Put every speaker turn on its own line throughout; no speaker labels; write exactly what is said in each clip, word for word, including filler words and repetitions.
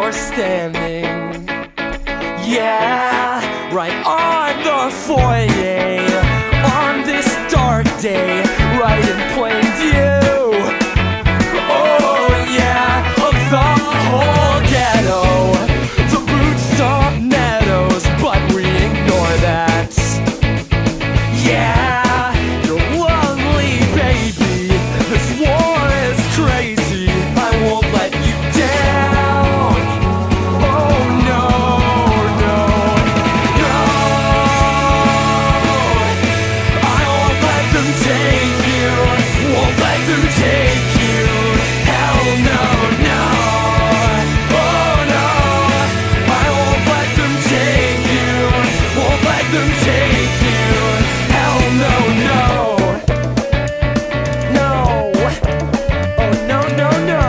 you're standing. Yeah, right on the foyer, on this dark day, right in plain view. Oh yeah, of the whole ghetto, the root-stop meadows, but we ignore that. Yeah, you're lonely, baby. This war is crazy. I won't let you down. Oh no, no, no. I won't let them take you. Won't let them take you. Hell no, no. Oh no. I won't let them take you. Won't let them take you. Hell no, no. No. Oh no, no, no.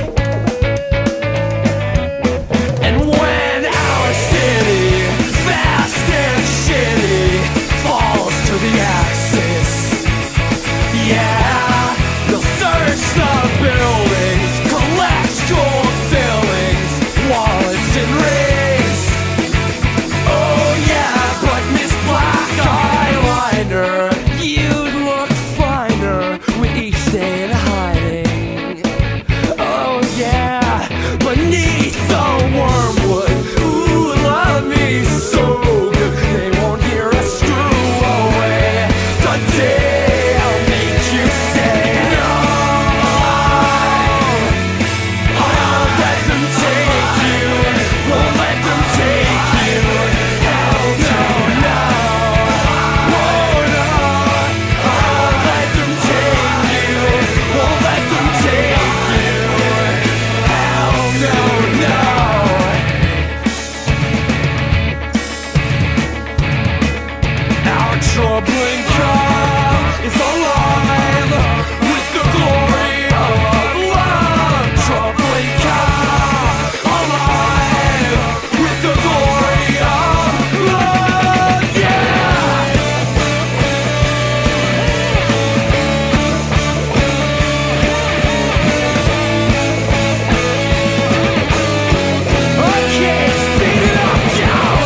And when our city, fast and shitty, falls to the axis, yeah, they'll search the buildings, collect gold fillings, wallets and rings. Oh yeah, but Miss Black Eyeliner, you'd look finer with each day in hiding. Oh yeah, beneath the wormwood, ooh, love me so good. They won't hear us screw away. Today I'll make you say no. I won't let them take you. Won't let them take you. Hell no, no. Oh no. I won't let them take you. Won't let them take you. Hell no, no. Our troubling car is alive with the glory of love. Troubling car alive with the glory of love. Yeah. Okay, speed it up, down.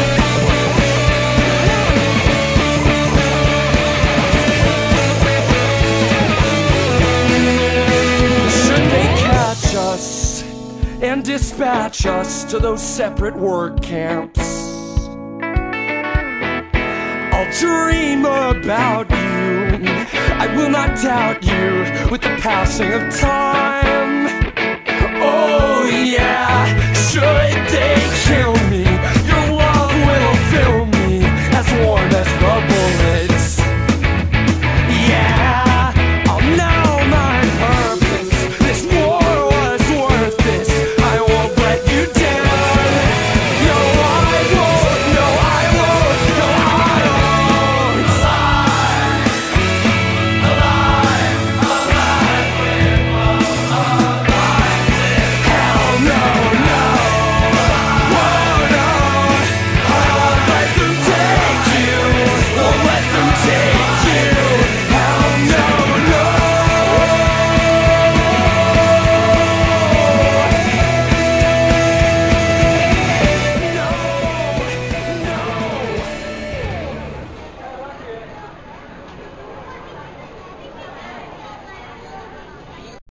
Should they catch us and dispatch us to those separate work camps, I'll dream about you. I will not doubt you with the passing of time. Oh yeah.